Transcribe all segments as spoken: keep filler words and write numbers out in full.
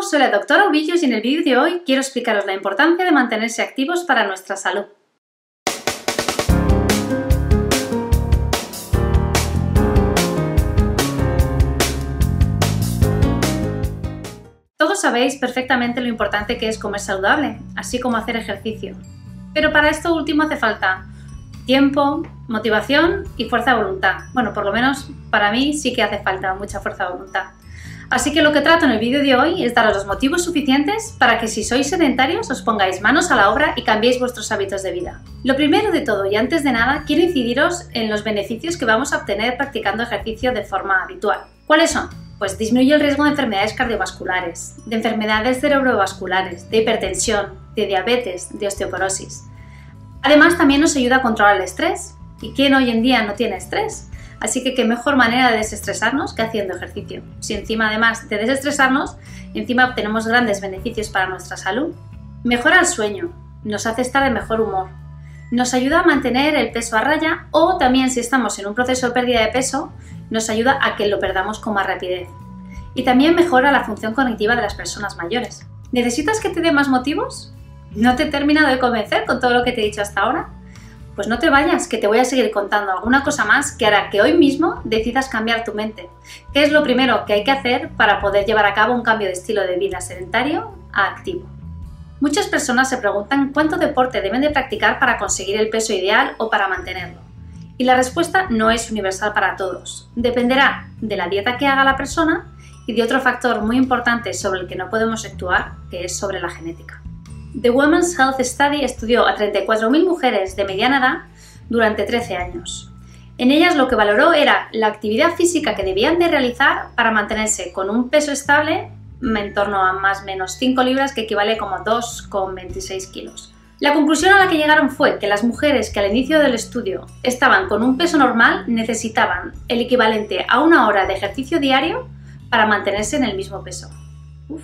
soy la doctora Ubillos y en el vídeo de hoy quiero explicaros la importancia de mantenerse activos para nuestra salud. Todos sabéis perfectamente lo importante que es comer saludable, así como hacer ejercicio. Pero para esto último hace falta tiempo, motivación y fuerza de voluntad. Bueno, por lo menos para mí sí que hace falta mucha fuerza de voluntad. Así que lo que trato en el vídeo de hoy es daros los motivos suficientes para que si sois sedentarios os pongáis manos a la obra y cambiéis vuestros hábitos de vida. Lo primero de todo y antes de nada quiero incidiros en los beneficios que vamos a obtener practicando ejercicio de forma habitual. ¿Cuáles son? Pues disminuye el riesgo de enfermedades cardiovasculares, de enfermedades cerebrovasculares, de hipertensión, de diabetes, de osteoporosis. Además también nos ayuda a controlar el estrés. ¿Y quién hoy en día no tiene estrés? Así que qué mejor manera de desestresarnos que haciendo ejercicio. Si encima además de desestresarnos, encima obtenemos grandes beneficios para nuestra salud. Mejora el sueño, nos hace estar de mejor humor, nos ayuda a mantener el peso a raya o también si estamos en un proceso de pérdida de peso, nos ayuda a que lo perdamos con más rapidez. Y también mejora la función cognitiva de las personas mayores. ¿Necesitas que te dé más motivos? ¿No te he terminado de convencer con todo lo que te he dicho hasta ahora? Pues no te vayas, que te voy a seguir contando alguna cosa más que hará que hoy mismo decidas cambiar tu mente. ¿Qué es lo primero que hay que hacer para poder llevar a cabo un cambio de estilo de vida sedentario a activo? Muchas personas se preguntan cuánto deporte deben de practicar para conseguir el peso ideal o para mantenerlo. Y la respuesta no es universal para todos. Dependerá de la dieta que haga la persona y de otro factor muy importante sobre el que no podemos actuar, que es sobre la genética. The Women's Health Study estudió a treinta y cuatro mil mujeres de mediana edad durante trece años. En ellas lo que valoró era la actividad física que debían de realizar para mantenerse con un peso estable en torno a más o menos cinco libras, que equivale como a dos coma veintiséis kilos. La conclusión a la que llegaron fue que las mujeres que al inicio del estudio estaban con un peso normal necesitaban el equivalente a una hora de ejercicio diario para mantenerse en el mismo peso. Uf.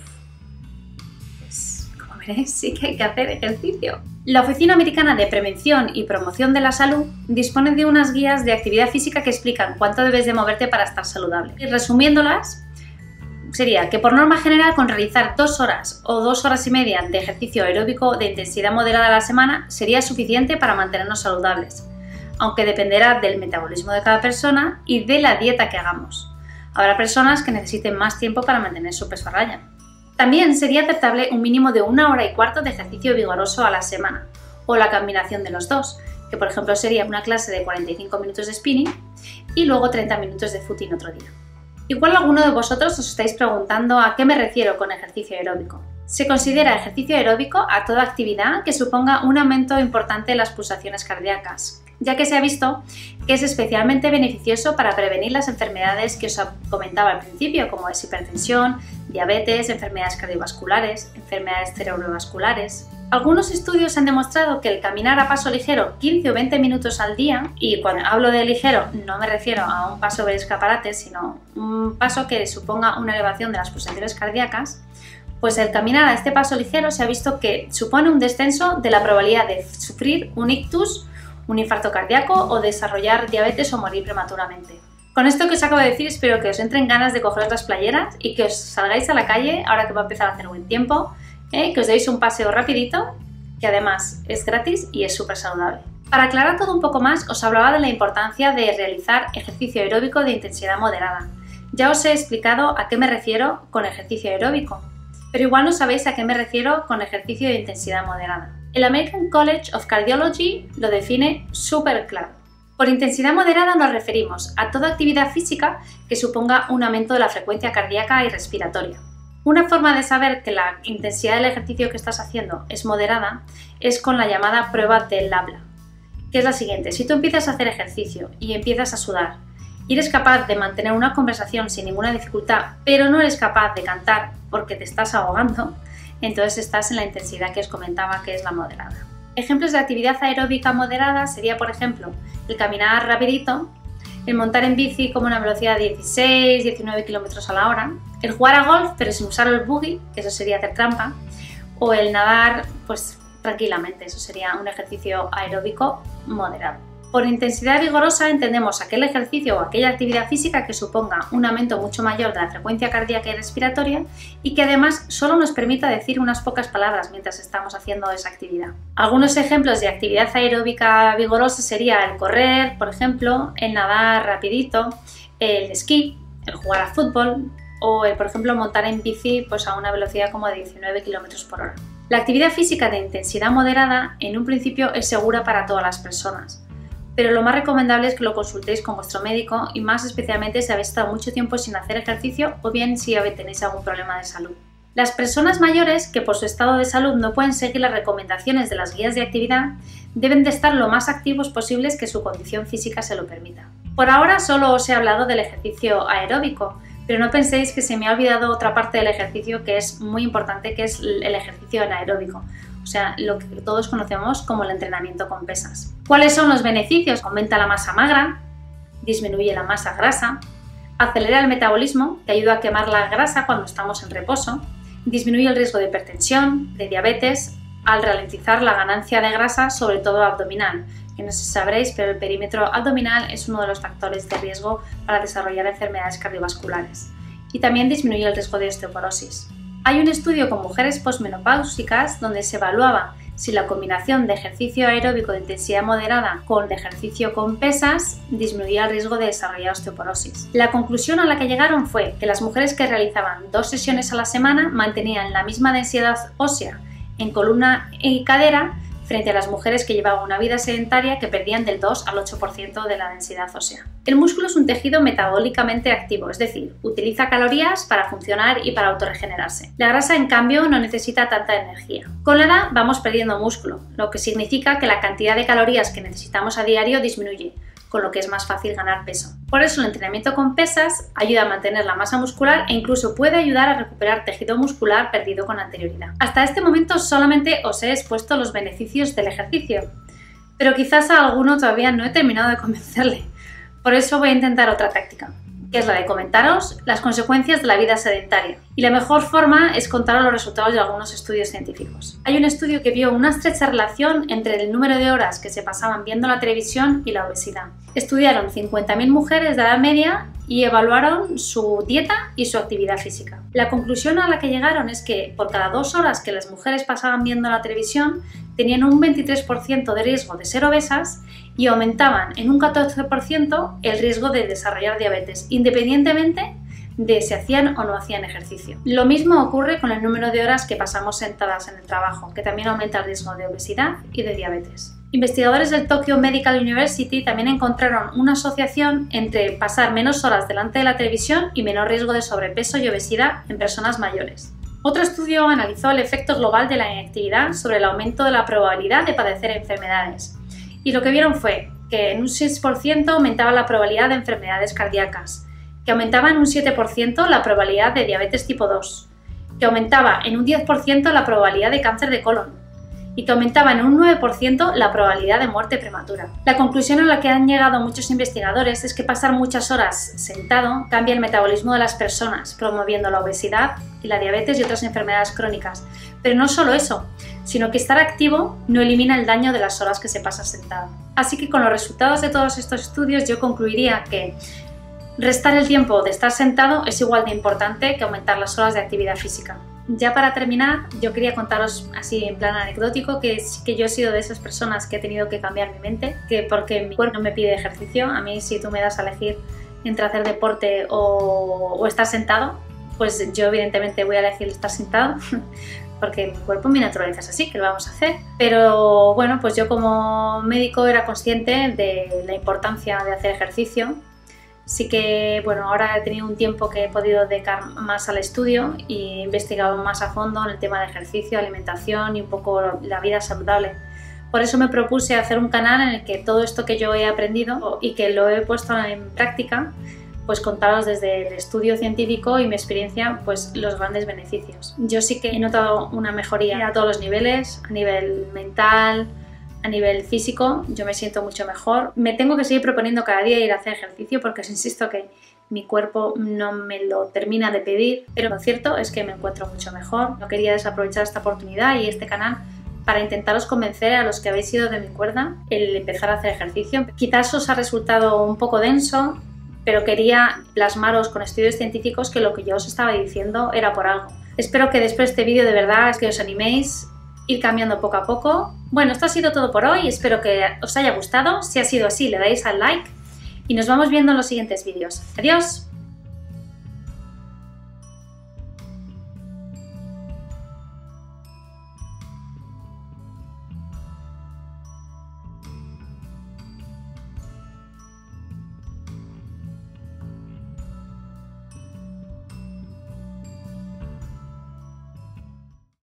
Sí que hay que hacer ejercicio. La Oficina Americana de Prevención y Promoción de la Salud dispone de unas guías de actividad física que explican cuánto debes de moverte para estar saludable. Y resumiéndolas, sería que por norma general con realizar dos horas o dos horas y media de ejercicio aeróbico de intensidad moderada a la semana sería suficiente para mantenernos saludables, aunque dependerá del metabolismo de cada persona y de la dieta que hagamos. Habrá personas que necesiten más tiempo para mantener su peso a raya. También sería aceptable un mínimo de una hora y cuarto de ejercicio vigoroso a la semana, o la combinación de los dos, que por ejemplo sería una clase de cuarenta y cinco minutos de spinning y luego treinta minutos de footing otro día. Igual alguno de vosotros os estáis preguntando a qué me refiero con ejercicio aeróbico. Se considera ejercicio aeróbico a toda actividad que suponga un aumento importante en las pulsaciones cardíacas, ya que se ha visto que es especialmente beneficioso para prevenir las enfermedades que os comentaba al principio, como es hipertensión, diabetes, enfermedades cardiovasculares, enfermedades cerebrovasculares. Algunos estudios han demostrado que el caminar a paso ligero quince o veinte minutos al día, y cuando hablo de ligero no me refiero a un paso de escaparate, sino un paso que suponga una elevación de las pulsaciones cardíacas, pues el caminar a este paso ligero se ha visto que supone un descenso de la probabilidad de sufrir un ictus, un infarto cardíaco o desarrollar diabetes o morir prematuramente. Con esto que os acabo de decir espero que os entren ganas de cogeros las playeras y que os salgáis a la calle ahora que va a empezar a hacer buen tiempo, ¿eh? Que os deis un paseo rapidito, que además es gratis y es súper saludable. Para aclarar todo un poco más os hablaba de la importancia de realizar ejercicio aeróbico de intensidad moderada. Ya os he explicado a qué me refiero con ejercicio aeróbico, pero igual no sabéis a qué me refiero con ejercicio de intensidad moderada. El American College of Cardiology lo define súper claro. Por intensidad moderada nos referimos a toda actividad física que suponga un aumento de la frecuencia cardíaca y respiratoria. Una forma de saber que la intensidad del ejercicio que estás haciendo es moderada es con la llamada prueba del habla, que es la siguiente. Si tú empiezas a hacer ejercicio y empiezas a sudar y eres capaz de mantener una conversación sin ninguna dificultad, pero no eres capaz de cantar porque te estás ahogando, entonces estás en la intensidad que os comentaba, que es la moderada. Ejemplos de actividad aeróbica moderada sería, por ejemplo, el caminar rapidito, el montar en bici como una velocidad de dieciséis a diecinueve kilómetros a la hora, el jugar a golf pero sin usar el buggy, que eso sería hacer trampa, o el nadar pues tranquilamente, eso sería un ejercicio aeróbico moderado. Por intensidad vigorosa entendemos aquel ejercicio o aquella actividad física que suponga un aumento mucho mayor de la frecuencia cardíaca y respiratoria y que además solo nos permita decir unas pocas palabras mientras estamos haciendo esa actividad. Algunos ejemplos de actividad aeróbica vigorosa sería el correr, por ejemplo, el nadar rapidito, el esquí, el jugar a fútbol o el, por ejemplo, montar en bici pues, a una velocidad como de diecinueve kilómetros por hora. La actividad física de intensidad moderada en un principio es segura para todas las personas, pero lo más recomendable es que lo consultéis con vuestro médico y más especialmente si habéis estado mucho tiempo sin hacer ejercicio o bien si tenéis algún problema de salud. Las personas mayores que por su estado de salud no pueden seguir las recomendaciones de las guías de actividad deben de estar lo más activos posibles que su condición física se lo permita. Por ahora solo os he hablado del ejercicio aeróbico, pero no penséis que se me ha olvidado otra parte del ejercicio que es muy importante, que es el ejercicio anaeróbico. O sea, lo que todos conocemos como el entrenamiento con pesas. ¿Cuáles son los beneficios? Aumenta la masa magra, disminuye la masa grasa, acelera el metabolismo, que ayuda a quemar la grasa cuando estamos en reposo, disminuye el riesgo de hipertensión, de diabetes, al ralentizar la ganancia de grasa, sobre todo abdominal, que no sé si sabréis, pero el perímetro abdominal es uno de los factores de riesgo para desarrollar enfermedades cardiovasculares, y también disminuye el riesgo de osteoporosis. Hay un estudio con mujeres posmenopáusicas donde se evaluaba si la combinación de ejercicio aeróbico de intensidad moderada con ejercicio con pesas disminuía el riesgo de desarrollar osteoporosis. La conclusión a la que llegaron fue que las mujeres que realizaban dos sesiones a la semana mantenían la misma densidad ósea en columna y cadera frente a las mujeres que llevaban una vida sedentaria que perdían del dos al ocho por ciento de la densidad ósea. El músculo es un tejido metabólicamente activo, es decir, utiliza calorías para funcionar y para autorregenerarse. La grasa, en cambio, no necesita tanta energía. Con la edad vamos perdiendo músculo, lo que significa que la cantidad de calorías que necesitamos a diario disminuye, con lo que es más fácil ganar peso. Por eso el entrenamiento con pesas ayuda a mantener la masa muscular e incluso puede ayudar a recuperar tejido muscular perdido con anterioridad. Hasta este momento solamente os he expuesto los beneficios del ejercicio, pero quizás a alguno todavía no he terminado de convencerle. Por eso voy a intentar otra táctica, que es la de comentaros las consecuencias de la vida sedentaria. Y la mejor forma es contaros los resultados de algunos estudios científicos. Hay un estudio que vio una estrecha relación entre el número de horas que se pasaban viendo la televisión y la obesidad. Estudiaron cincuenta mil mujeres de edad media y evaluaron su dieta y su actividad física. La conclusión a la que llegaron es que por cada dos horas que las mujeres pasaban viendo la televisión tenían un veintitrés por ciento de riesgo de ser obesas y aumentaban en un catorce por ciento el riesgo de desarrollar diabetes, independientemente de si hacían o no hacían ejercicio. Lo mismo ocurre con el número de horas que pasamos sentadas en el trabajo, que también aumenta el riesgo de obesidad y de diabetes. Investigadores del Tokyo Medical University también encontraron una asociación entre pasar menos horas delante de la televisión y menor riesgo de sobrepeso y obesidad en personas mayores. Otro estudio analizó el efecto global de la inactividad sobre el aumento de la probabilidad de padecer enfermedades, y lo que vieron fue que en un seis por ciento aumentaba la probabilidad de enfermedades cardíacas, que aumentaba en un siete por ciento la probabilidad de diabetes tipo dos, que aumentaba en un diez por ciento la probabilidad de cáncer de colon y que aumentaba en un nueve por ciento la probabilidad de muerte prematura. La conclusión a la que han llegado muchos investigadores es que pasar muchas horas sentado cambia el metabolismo de las personas, promoviendo la obesidad y la diabetes y otras enfermedades crónicas. Pero no solo eso, sino que estar activo no elimina el daño de las horas que se pasa sentado. Así que con los resultados de todos estos estudios yo concluiría que restar el tiempo de estar sentado es igual de importante que aumentar las horas de actividad física. Ya para terminar, yo quería contaros así en plan anecdótico que sí que yo he sido de esas personas que he tenido que cambiar mi mente, que porque mi cuerpo no me pide ejercicio. A mí, si tú me das a elegir entre hacer deporte o, o estar sentado, pues yo evidentemente voy a elegir estar sentado porque mi cuerpo, mi naturaleza es así, que lo vamos a hacer. Pero bueno, pues yo como médico era consciente de la importancia de hacer ejercicio. Sí que, bueno, ahora he tenido un tiempo que he podido dedicar más al estudio y he investigado más a fondo en el tema de ejercicio, alimentación y un poco la vida saludable. Por eso me propuse hacer un canal en el que todo esto que yo he aprendido y que lo he puesto en práctica, pues contaros desde el estudio científico y mi experiencia, pues los grandes beneficios. Yo sí que he notado una mejoría a todos los niveles, a nivel mental, a nivel físico, yo me siento mucho mejor. Me tengo que seguir proponiendo cada día ir a hacer ejercicio porque os insisto que mi cuerpo no me lo termina de pedir, pero lo cierto es que me encuentro mucho mejor. No quería desaprovechar esta oportunidad y este canal para intentaros convencer a los que habéis ido de mi cuerda el empezar a hacer ejercicio. Quizás os ha resultado un poco denso, pero quería plasmaros con estudios científicos que lo que yo os estaba diciendo era por algo. Espero que después de este vídeo de verdad es que os animéis, ir cambiando poco a poco. Bueno, esto ha sido todo por hoy, espero que os haya gustado. Si ha sido así, le dais al like y nos vamos viendo en los siguientes vídeos. ¡Adiós!